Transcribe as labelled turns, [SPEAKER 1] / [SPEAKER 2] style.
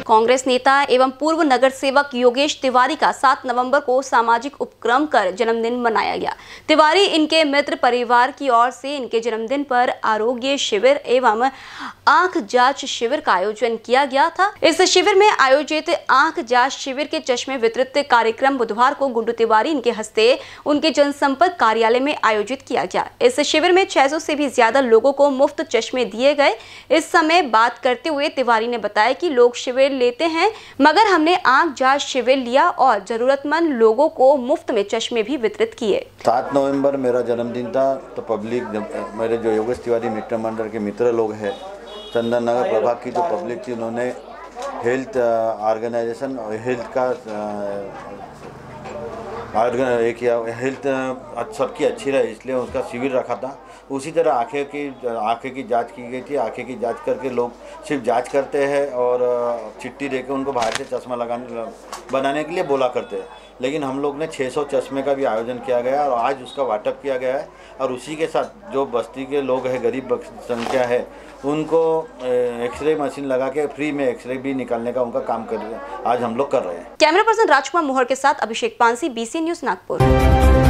[SPEAKER 1] कांग्रेस नेता एवं पूर्व नगर सेवक योगेश तिवारी का 7 नवंबर को सामाजिक उपक्रम कर जन्मदिन मनाया गया। तिवारी इनके मित्र परिवार की ओर से इनके जन्मदिन पर आरोग्य शिविर एवं आंख जांच शिविर का आयोजन किया गया था। इस शिविर में आयोजित आंख जांच शिविर के चश्मे वितरित कार्यक्रम बुधवार को गुड्डू तिवारी इनके हस्ते उनके जनसंपर्क कार्यालय में आयोजित किया गया। इस शिविर में 600 से भी ज्यादा लोगों को मुफ्त चश्मे दिए गए। इस समय बात करते हुए तिवारी ने बताया कि लोग शिविर लेते हैं, मगर हमने आंख जांच शिविर लिया और जरूरतमंद लोगों को मुफ्त में चश्मे भी वितरित किए।
[SPEAKER 2] 7 नवंबर मेरा जन्मदिन था, तो पब्लिक मेरे जो योगेश तिवारी मित्र मंडल के मित्र लोग हैं, चंदन नगर प्रभाग की जो पब्लिक थी, उन्होंने हेल्थ ऑर्गेनाइजेशन और हेल्थ का हेल्थ सबकी अच्छी रहे, इसलिए उसका शिविर रखा था। उसी तरह आँखें की जांच की गई थी। आँखें की जांच करके लोग सिर्फ जांच करते हैं और चिट्ठी देके उनको बाहर से चश्मा बनाने के लिए बोला करते हैं, लेकिन हम लोग ने 600 चश्मे का भी आयोजन किया गया और आज उसका वाटप किया गया है। और उसी के साथ जो बस्ती के लोग हैं, गरीब संख्या है, उनको एक्सरे मशीन लगा के फ्री में एक्सरे भी निकालने का उनका काम आज हम लोग कर रहे हैं।
[SPEAKER 1] कैमरा पर्सन राजकुमार मोहर के साथ अभिषेक पांसी, BC न्यूज़ नागपुर।